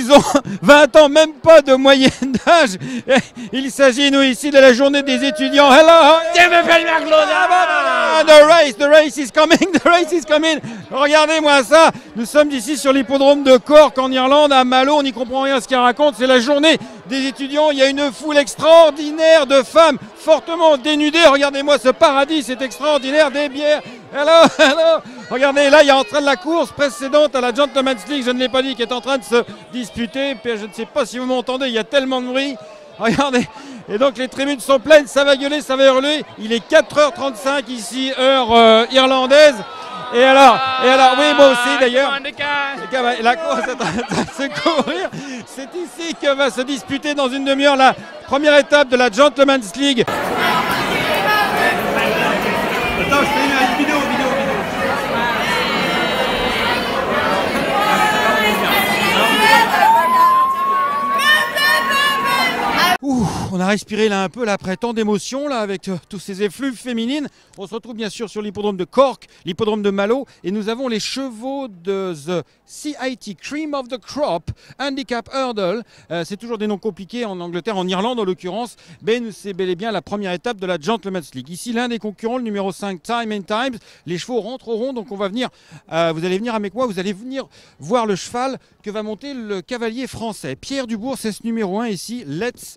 ils ont 20 ans, même pas de moyenne d'âge. Il s'agit, nous, ici, de la journée des étudiants. Hello! The race is coming, the race is coming. Regardez-moi ça. Nous sommes ici sur l'hippodrome de Cork, en Irlande, à Mallow. On n'y comprend rien à ce qu'il raconte. C'est la journée des étudiants. Il y a une foule extraordinaire de femmes fortement dénudées. Regardez-moi ce paradis, c'est extraordinaire. Des bières. Hello, hello. Regardez, là, il y a en train de la course précédente à la Gentleman's League, je ne l'ai pas dit, qui est en train de se disputer. Je ne sais pas si vous m'entendez, il y a tellement de bruit. Regardez. Et donc les tribunes sont pleines, ça va gueuler, ça va hurler. Il est 4h35 ici, heure irlandaise. Et alors, oui, moi aussi d'ailleurs. La course est en train de se courir. C'est ici que va se disputer dans une demi-heure la première étape de la Gentleman's League. Attends, je fais une vidéo. Ouh, on a respiré là un peu là, après tant d'émotions là, avec tous ces effluves féminines. On se retrouve bien sûr sur l'hippodrome de Cork, l'hippodrome de Mallow, et nous avons les chevaux de The CIT Cream of the Crop Handicap Hurdle. C'est toujours des noms compliqués en Angleterre, en Irlande en l'occurrence, mais c'est bel et bien la première étape de la Gentleman's League. Ici l'un des concurrents, le numéro 5, Time and Times. Les chevaux rentreront, donc on va venir, vous allez venir avec moi, vous allez venir voir le cheval que va monter le cavalier français. Pierre Dubourg, c'est ce numéro 1 ici, Let's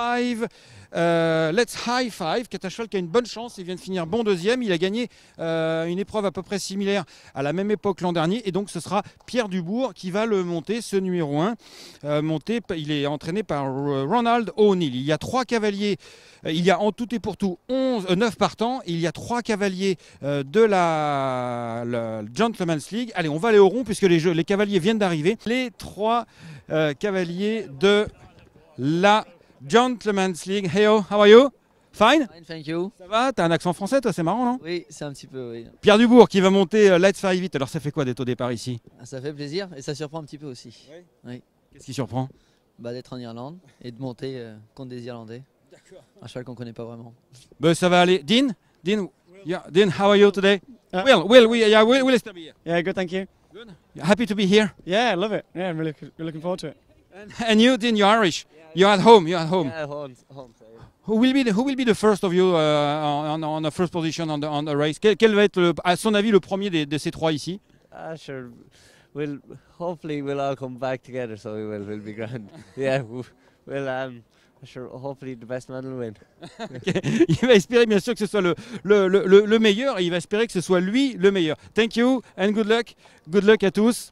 High Five, qui est un cheval qui a une bonne chance. Il vient de finir bon deuxième. Il a gagné une épreuve à peu près similaire à la même époque l'an dernier. Et donc ce sera Pierre Dubourg qui va le monter, ce numéro 1. Il est entraîné par Ronald O'Neill. Il y a 3 cavaliers. Il y a en tout et pour tout 9 partants. Il y a 3 cavaliers de la Gentleman's League. Allez, on va aller au rond puisque les cavaliers viennent d'arriver. Les 3 cavaliers de la Gentleman's League. Hey, how are you? Fine? Fine, thank you. Ça va? T'as un accent français, toi, c'est marrant, non? Oui, c'est un petit peu, oui. Pierre Dubourg qui va monter Let's Five It. Alors, ça fait quoi d'être au départ ici? Ça fait plaisir et ça surprend un petit peu aussi. Oui. Oui. Qu'est-ce qui surprend? D'être en Irlande et de monter contre des Irlandais. D'accord. Un cheval qu'on connaît pas vraiment. Ça va aller. Dean, yeah. Dean, how are you today? Will, stay here. Yeah, good, thank you. Good. You're happy to be here? Yeah, I love it. Yeah, I'm really looking forward to it. And you, Dean, you're Irish. You're at home. Yeah, home. Who will be the first of you on the first position on the race? Quel va être, à son avis, le premier de ces 3 ici? Sure. Hopefully we'll all come back together, so we'll be grand. Yeah, sure. Hopefully the best man will win. Okay. Il va espérer bien sûr que ce soit le meilleur, et il va espérer que ce soit lui le meilleur. Thank you and good luck. Good luck à tous.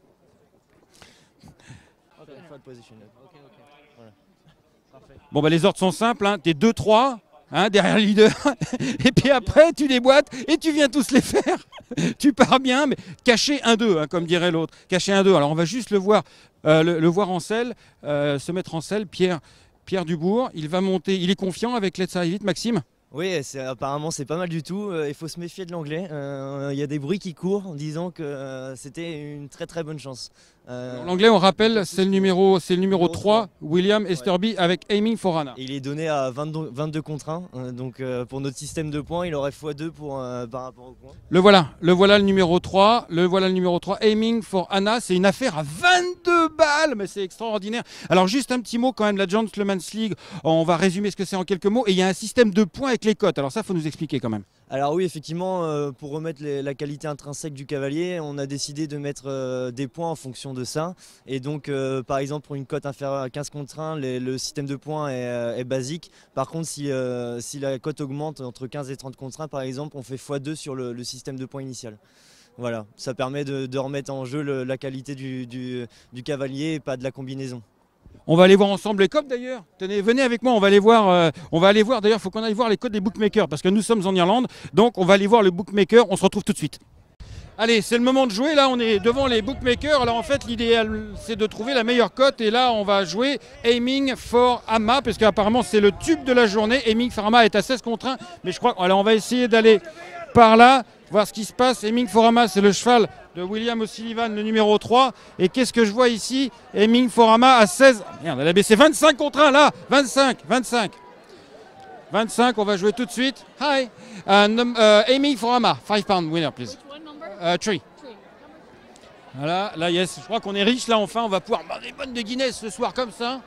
Bon, les ordres sont simples, hein. T'es 2-3 derrière le leader, et puis après tu déboîtes et tu viens tous les faire. Tu pars bien, mais cacher 1-2, comme dirait l'autre. Cacher 1-2. Alors on va juste le voir en selle, se mettre en selle. Pierre Dubourg, il va monter, il est confiant avec Let's High It, Maxime? Oui, apparemment c'est pas mal du tout. Il faut se méfier de l'anglais. Il y a des bruits qui courent en disant que c'était une très très bonne chance. L'anglais, on rappelle, c'est le numéro 3, William Easterby, avec Aiming for Anna. Il est donné à 22 contre 1, donc pour notre système de points, il aurait x2 par rapport au point. Le voilà le numéro 3, Aiming for Anna. C'est une affaire à 22 balles, mais c'est extraordinaire. Alors juste un petit mot quand même, la Gentleman's League, on va résumer ce que c'est en quelques mots, et il y a un système de points avec les cotes. Alors ça, il faut nous expliquer quand même. Alors oui, effectivement, pour remettre la qualité intrinsèque du cavalier, on a décidé de mettre des points en fonction de ça. Et donc, par exemple, pour une cote inférieure à 15 contre 1, le système de points est basique. Par contre, si la cote augmente entre 15 et 30 contre 1, par exemple, on fait x2 sur le système de points initial. Voilà, ça permet de remettre en jeu la qualité du cavalier et pas de la combinaison. On va aller voir ensemble les cotes d'ailleurs. Tenez, venez avec moi, on va aller voir d'ailleurs, il faut qu'on aille voir les cotes des bookmakers parce que nous sommes en Irlande, donc on va aller voir le bookmaker, on se retrouve tout de suite. Allez, c'est le moment de jouer, là on est devant les bookmakers. Alors en fait l'idéal c'est de trouver la meilleure cote, et là on va jouer Aiming for Amma, parce qu'apparemment c'est le tube de la journée. Aiming for Amma est à 16 contre 1, mais je crois qu'on va essayer d'aller par là, voir ce qui se passe. Aiming for Amma, c'est le cheval de William O'Sullivan, le numéro 3. Et qu'est-ce que je vois ici? Aiming for Amma à 16. Merde, elle a baissé 25 contre 1 là. 25, on va jouer tout de suite. Hi. Aiming for Amma, 5 pound winner, please. 3. Voilà, là, yes, je crois qu'on est riche, là, enfin, on va pouvoir boire des bonnes de Guinness ce soir comme ça.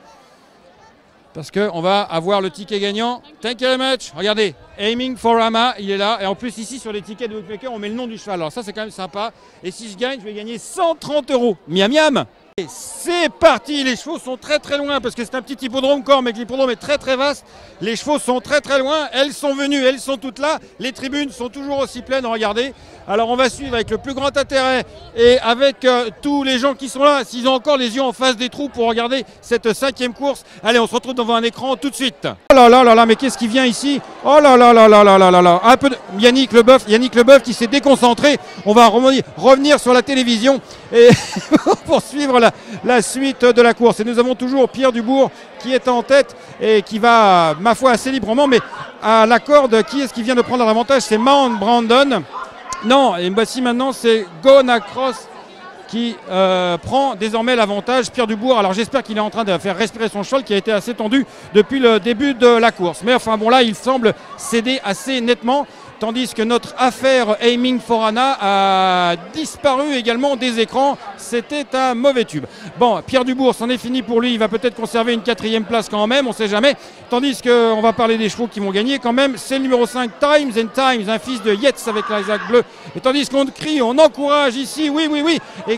Parce qu'on va avoir le ticket gagnant. Thank you very much. Regardez, Aiming for Ama, il est là. Et en plus, ici, sur les tickets de Bookmaker, on met le nom du cheval. Alors ça, c'est quand même sympa. Et si je gagne, je vais gagner 130 €. Miam miam. Et c'est parti, les chevaux sont très très loin parce que c'est un petit hippodrome corps, mais que l'hippodrome est très très vaste. Les chevaux sont très très loin, elles sont venues, elles sont toutes là. Les tribunes sont toujours aussi pleines, regardez. Alors on va suivre avec le plus grand intérêt et avec tous les gens qui sont là, s'ils ont encore les yeux en face des trous pour regarder cette 5e course. Allez, on se retrouve devant un écran tout de suite. Oh là là là là, mais qu'est-ce qui vient ici? Oh là là là là là là là là. Un peu de Yannick Leboeuf qui s'est déconcentré. On va revenir sur la télévision et pour suivre la suite de la course. Et nous avons toujours Pierre Dubourg qui est en tête et qui va, ma foi, assez librement, mais à la corde, qui est-ce qui vient de prendre l'avantage? C'est Mount Brandon. Non, et voici maintenant, c'est Gonna Cross qui prend désormais l'avantage. Pierre Dubourg, alors j'espère qu'il est en train de faire respirer son cheval qui a été assez tendu depuis le début de la course. Mais enfin bon, là, il semble céder assez nettement. Tandis que notre affaire Aiming for Ana a disparu également des écrans. C'était un mauvais tube. Bon, Pierre Dubourg, c'en est fini pour lui. Il va peut-être conserver une 4e place quand même, on ne sait jamais. Tandis qu'on va parler des chevaux qui vont gagner quand même. C'est le numéro 5, Times and Times, un fils de Yates avec l'Isaac bleu. Et tandis qu'on crie, on encourage ici, oui, oui, oui. Et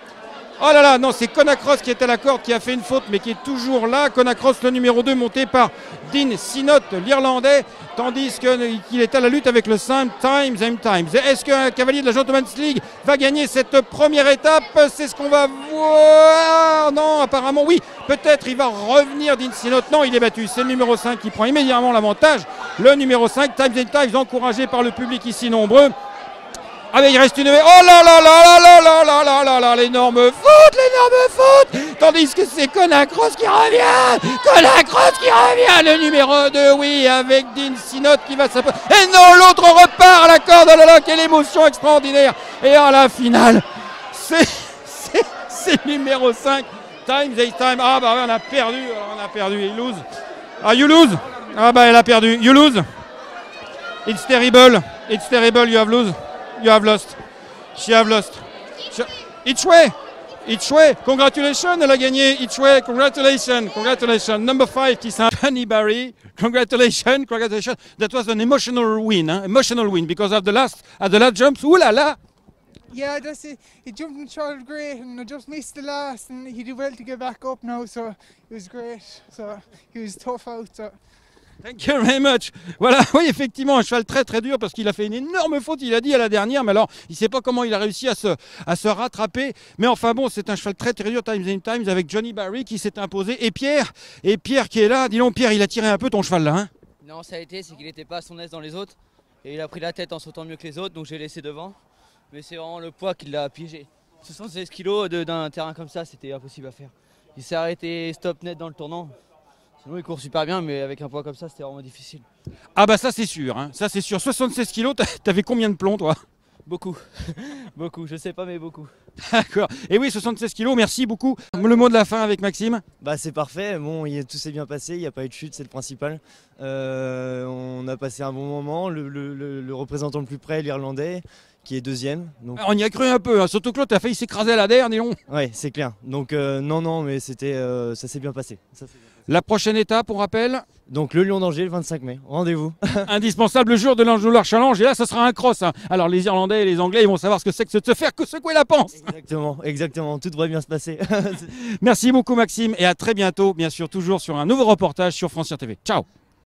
oh là là, non, c'est Conacross qui est à la corde, qui a fait une faute, mais qui est toujours là. Conacross, le numéro 2, monté par Dean Sinot, l'Irlandais, tandis qu'il est à la lutte avec le 5 Times and Times. Est-ce qu'un cavalier de la Gentleman's League va gagner cette première étape? C'est ce qu'on va voir. Non, apparemment, oui. Peut-être il va revenir Dean Sinot. Non, il est battu. C'est le numéro 5 qui prend immédiatement l'avantage. Le numéro 5, Times and Times, encouragé par le public ici nombreux. Ah mais il reste une... Oh là là là là là là là là là là, l'énorme faute. Tandis que c'est Conacross qui revient. Le numéro 2, oui, avec Dean Sinot qui va s'appeler. Et non, l'autre repart à la corde. Oh là là, quelle émotion extraordinaire. Et à la finale, c'est numéro 5, Times 8 Time. Ah bah on a perdu, il lose. Ah, you lose. Ah bah elle a perdu, you lose. It's terrible, you have lose. You have lost. She have lost. Each way. Congratulations, elle a gagné. Each way. Congratulations. Number 5 qui s'appelle Johnny Barry. Congratulations. That was an emotional win because at the last jumps. Ooh la la. Yeah, that's it. He jumped and shot great, and I just missed the last, and he did well to get back up now, so it was great. So he was tough out. So. Thank you very much. Voilà, oui, effectivement, un cheval très très dur parce qu'il a fait une énorme faute, il a dit à la dernière, mais alors il ne sait pas comment il a réussi à se rattraper. Mais enfin bon, c'est un cheval très très dur, Times and Times, avec Johnny Barry qui s'est imposé. Et Pierre qui est là, dis donc Pierre, il a tiré un peu ton cheval là, hein? Non, ça a été, c'est qu'il n'était pas à son aise dans les autres. Et il a pris la tête en sautant mieux que les autres, donc j'ai laissé devant. Mais c'est vraiment le poids qui l'a piégé. 76 kg d'un terrain comme ça, c'était impossible à faire. Il s'est arrêté stop net dans le tournant. Sinon il court super bien, mais avec un poids comme ça, c'était vraiment difficile. Ah bah ça c'est sûr, hein. Ça c'est sûr. 76 kg, t'avais combien de plomb toi? Beaucoup, beaucoup, je sais pas mais beaucoup. D'accord. Et oui, 76 kg, merci beaucoup. Le mot de la fin avec Maxime? Bah c'est parfait, bon, tout s'est bien passé, il n'y a pas eu de chute, c'est le principal. On a passé un bon moment, le représentant le plus près, l'Irlandais, qui est 2e. Donc... On y a cru un peu, hein. Surtout que l'autre a failli s'écraser à la dernière, dis donc. Ouais, c'est clair. Donc non, mais ça s'est bien passé. La prochaine étape, on rappelle? Donc le Lion d'Angers le 25 mai, rendez-vous. Indispensable le jour de l'Angelo Challenge, et là ça sera un cross, hein. Alors les Irlandais et les Anglais ils vont savoir ce que c'est que de se faire secouer la panse. Exactement, tout devrait bien se passer. Merci beaucoup Maxime et à très bientôt, bien sûr toujours sur un nouveau reportage sur France Inter TV. Ciao.